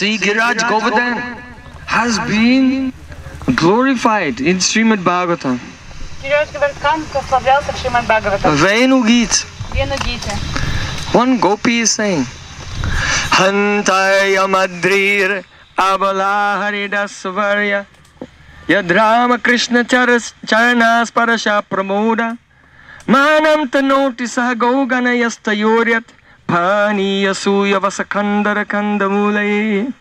See, Giraj Govardhan has been glorified in Srimad Bhagavatam. Гиридж Говардхан прославлялся в Шримад Бхагаватам. Venu Geet. Вену Гите. One gopi is saying, Hantaya Madrir Abala Haridasvarya Yadrama Krishna Charanas Parasha Pramoda Manam Tanoti Sahagogana Yastayoryat Pani Yasuya Vasakandara Kandamulai.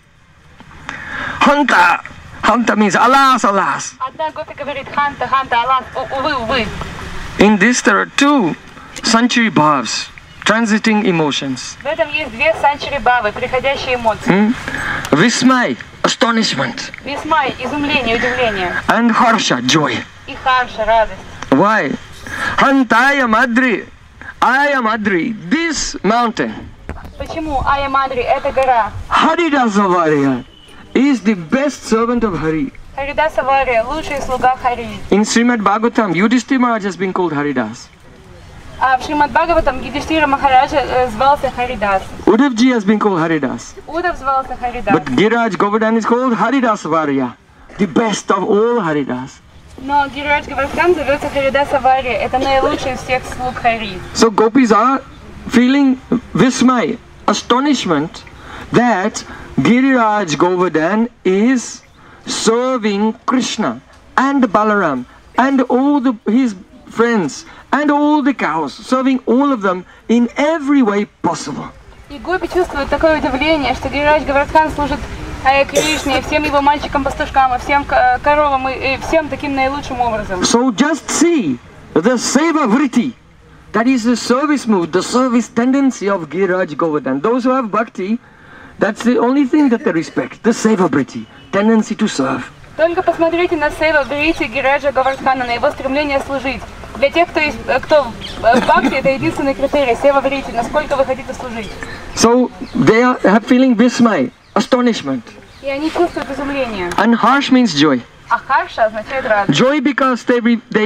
Hanta! Hanta means alas, alas. Одна гопи говорит ханта, ханта, алас, увы, увы. In this there are two century bhavs, transiting emotions. В этом есть две санчари бавы, приходящие эмоции. Vismay, astonishment. Висмай, изумление, удивление. And harsha, joy. И харша, радость. Why? Hantaya Madri, Aya Madri, this mountain, Почему Ая Мадри, эта гора? Haridasavarya, is the best servant of Hari. Харидаса Вария, лучший слуга Хари. In Srimad Bhagavatam, Yudhishthira Maharaj has been called Haridas. А в Шримад Бхагаватам Юдхиштира Махараджа звался Харидас. Uddhavji has been called Haridas. Удав звался Харидас. But Giraj Govardhan is called Haridasvarya, the best of all Haridas. Но Гиридж Говардхан зовется Харидаса Вария. Это наилучший из всех слуг Хари. So gopis are feeling vismay, astonishment, that Giriraj Govardhan is serving Krishna and Balaram and all his friends and all the cows, serving all of them in every way possible. И гопи чувствуют такое удивление, что Гиридж Говардхан служит Кришне, и всем его мальчикам-пастушкам, и всем коровам, и всем таким наилучшим образом. So just see the seva vritti, that is the service mood, the service tendency of Giriraj Govardhan. Those who have bhakti, that's the only thing that they respect, the seva vritti, tendency to serve. Только посмотрите на сейва Брити Гириджа Говардхана, на его стремление служить. Для тех, кто в бхакти, это единственный критерий, сейва Брити, насколько вы хотите служить. So they are feeling vismay, astonishment. И они чувствуют изумление. And harsh means joy. А харша означает радость. Joy because they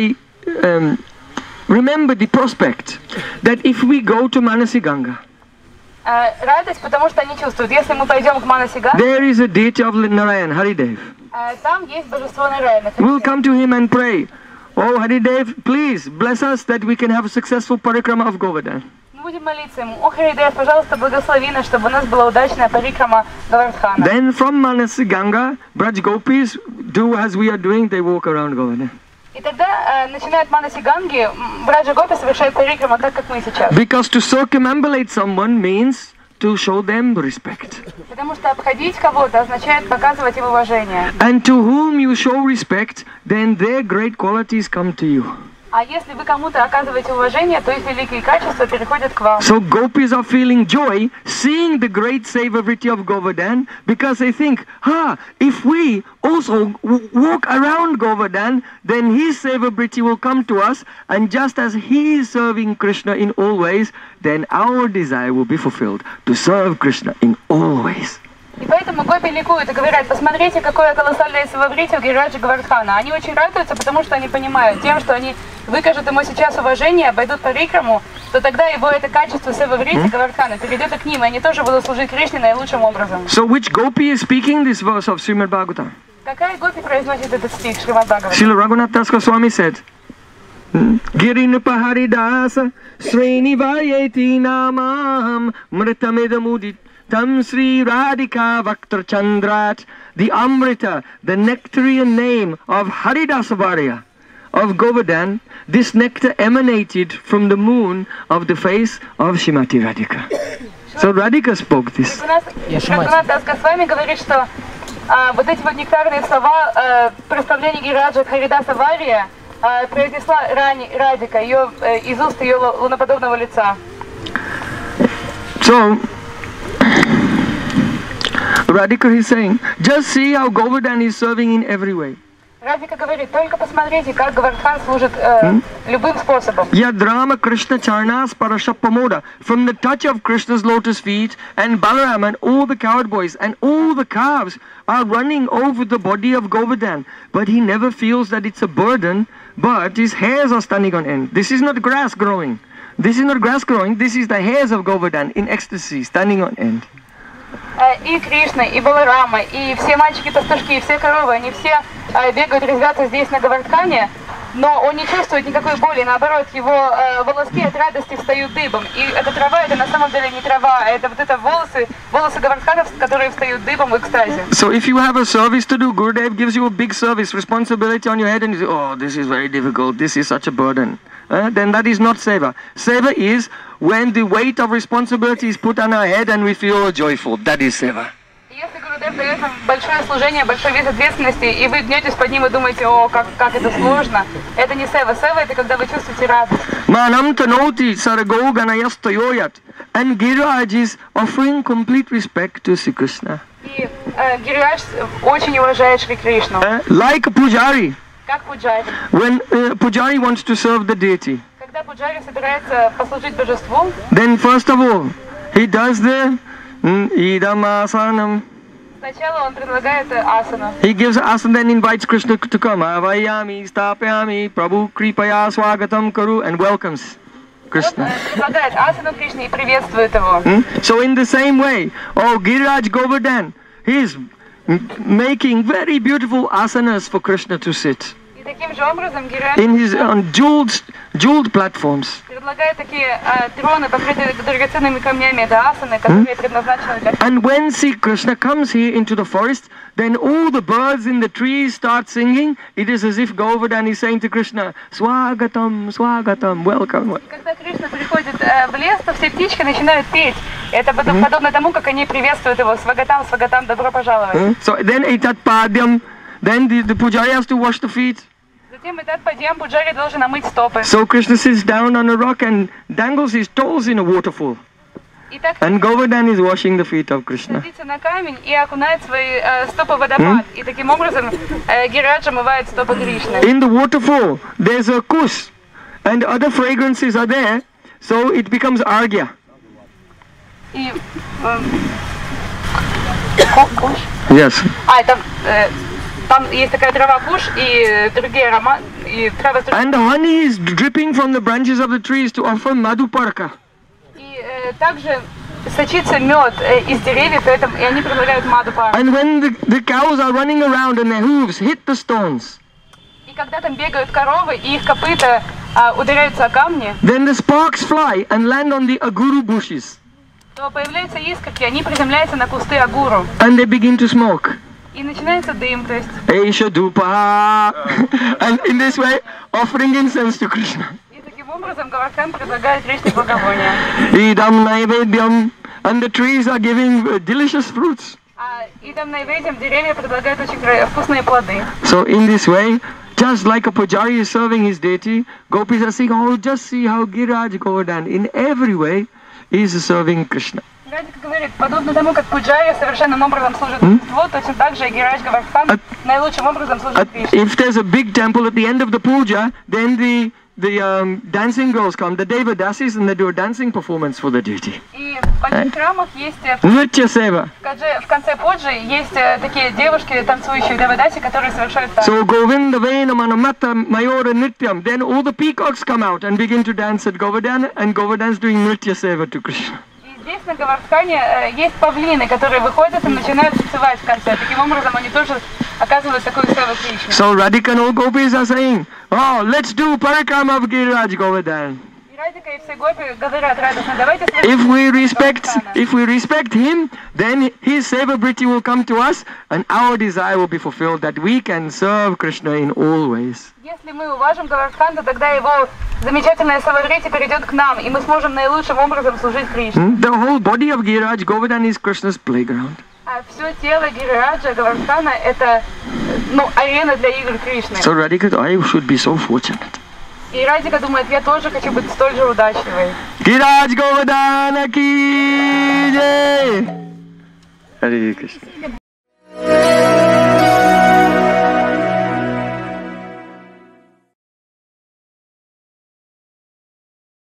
remember the prospect that if we go to Manasi Ganga, Радость, потому что они чувствуют, если мы пойдем к Манаси Ганге, there is a deity of Narayan, Haridev. Там есть божество Нараяна. We'll come to him and pray, oh Haridev, please bless us that we can have a successful parikrama of Govardhan. Мы будем молиться ему, о Харидев, пожалуйста, благослови нас, чтобы у нас была удачная парикрама Говардхана. Then from Manasi Ganga, Braj Gopis do as we are doing, they walk around Govardhan. И тогда начинают Манаси Ганги, Браджа Гопи совершают парикрама так, как мы сейчас. Because to circumambulate someone means to show them respect. Потому что обходить кого-то означает показывать им уважение. And to whom you show respect, then their great qualities come to you. А если вы кому-то оказываете уважение, то их великие качества переходят к вам. So gopis are feeling joy, seeing the great seva-vritti of Govardhan, because they think, if we also walk around Govardhan, then his seva-vritti will come to us, and just as he is serving Krishna in all ways, then our desire will be fulfilled to serve Krishna in all ways. И поэтому гопи ликуют и говорят, посмотрите, какое колоссальное seva-vritti у Гириджа Говардхана. Они очень радуются, потому что они понимают, тем, что они выкажут ему сейчас уважение, обойдут парикраму, то тогда его это качество seva-vritti Говардхана перейдет и к ним, и они тоже будут служить Кришне наилучшим образом. So which gopi is speaking this verse of Srimad Bhagavatam? Какая гопи произносит этот стих Шримад Бхагаватам? Srila Raghunath Das Goswami said, Girinapa Haridasa Srinivayeti Namam Mritamidamudit Tam Sri Radhika Vaktar Chandrat, the Amrita, the nectarian name of Haridasavarya of Govardhan, this nectar emanated from the moon of the face of Shrimati Radhika. So Radhika spoke this. Рагунат Дас Госвами говорит, что вот эти вот нектарные слова прославления Гириджа Харидаса Вария произнесла Радика, из уст ее луноподобного лица. So Radhika is saying, just see how Govardhan is serving in every way. Радика говорит, только посмотрите, как Говардхан служит любым способом. Yadrama Krishna Charnas Parashapamoda, from the touch of Krishna's lotus feet, and Balaram and all the cowboys and all the calves are running over the body of Govardhan. But he never feels that it's a burden, but his hairs are standing on end. This is not grass growing. This is not grass growing, this is the hairs of Govardhan in ecstasy, standing on end. и Кришна, и Баларама, и все мальчики-пастушки, и все коровы, они все бегают, резвятся здесь на Говардхане, но он не чувствует никакой боли, наоборот, его волоски от радости встают дыбом. И эта трава, это на самом деле не трава, а это вот это волосы Говардханов, которые встают дыбом в экстазе. So if you have a service to do, Gurudev gives you a big service, responsibility on your head, and you say, oh, this is very difficult, this is such a burden. Then that is not seva. Seva is when the weight of responsibility is put on our head and we feel joyful. That is seva. Если Гурудев дает вам большое служение, большой вес ответственности, и вы гнетесь под ним и думаете, о, как это сложно, это не сева. Сева — это когда вы чувствуете радость. Manam tanoti sargo ganayastayoyat. And Giriraj is offering complete respect to Sri Krishna. И Гирирадж очень уважает Шри Кришну. Like a pujari. Как пуджари. When pujari wants to serve the deity, Когда пуджари собирается послужить божеству, then first of all, he does the idamasanam. сначала он предлагает асану. He gives asana, then invites Krishna to come. Avayami, stapyami, Prabhu kripaya swagatam karu, and welcomes Krishna. Предлагает асану Кришне и приветствует его. So in the same way, Giriraj Govardhan, he is making very beautiful asanas for Krishna to sit. И таким же образом Гирирадж In his on jeweled platforms. предлагает такие троны, покрытые драгоценными камнями, это асаны, которые предназначены для... And when Sri Krishna comes here into the forest, then all the birds in the trees start singing. It is as if Govardhan is saying to Krishna, Swagatam, Swagatam, welcome. Когда Кришна приходит в лес, то все птички начинают петь. Это подобно тому, как они приветствуют его. Свагатам, Свагатам, добро пожаловать. So then Etat Padyam, then the pujari has to wash the feet. Затем этот падьям пуджари должен омыть стопы. So Krishna sits down on a rock and dangles his toes in a waterfall. И так And Govardhan is washing the feet of Krishna. садится на камень и окунает свои стопы в водопад. И таким образом Гирирадж омывает стопы Кришны. In the waterfall, there's a kush, and other fragrances are there, so it becomes argya. И... Yes. Там есть такая трава куш и другие ароматы, и трава... And the honey is dripping from the branches of the trees to offer madhuparaka. И также сочится мед из деревьев, и они предлагают мадхупарку. And when the cows are running around and their hooves hit the stones, И когда там бегают коровы, и их копыта ударяются о камни, then the sparks fly and land on the aguru bushes. То появляются искорки, они приземляются на кусты агуру. And they begin to smoke. И начинается дым, то есть... Esha dupa. And in this way, offering incense to Krishna. И таким образом Говардхан предлагает Кришне благовония. Idam naivedyam. And the trees are giving delicious fruits. И там найведем деревья предлагают очень вкусные плоды. So in this way, just like a pujari is serving his deity, gopis are saying, oh, just see how Giriraj Govardhan in every way is serving Krishna. Радик говорит, подобно тому, как пуджари совершенным образом служит божеству, точно так же и Гирирадж Говардхан наилучшим образом служит Кришне. If there's a big temple at the end of the puja, then the dancing girls come, the Devadasis, and they do a dancing performance for the deity. И в больших храмах есть... Nritya seva. В конце пуджи есть такие девушки, танцующие девадаси, которые совершают танцы. So Govinda Vena Manamata Mayora Nityam. Then all the peacocks come out and begin to dance at Govardhan, and Govardhan's doing Nritya seva to Krishna. Здесь на Говардхане есть павлины, которые выходят и начинают танцевать в конце. Таким образом, они тоже оказывают такую севу Кришне. So Radhika and all gopis are saying, oh, let's do parikrama of Giriraj Govardhan. И Радика и все гопи говорят радостно, давайте If we respect him, then his celebrity will come to us, and our desire will be fulfilled that we can serve Krishna in all ways. Если мы уважим Говардхан, то тогда его замечательная саварити перейдет к нам, и мы сможем наилучшим образом служить Кришне. The whole body of Giriraj Govardhan is Krishna's playground. А все тело Гирираджа Говардхана — это, арена для игр Кришны. So Radhika, I should be so fortunate. И Радика думает, я тоже хочу быть столь же удачливой. Giriraj Govardhan ki jai. Hare Krishna.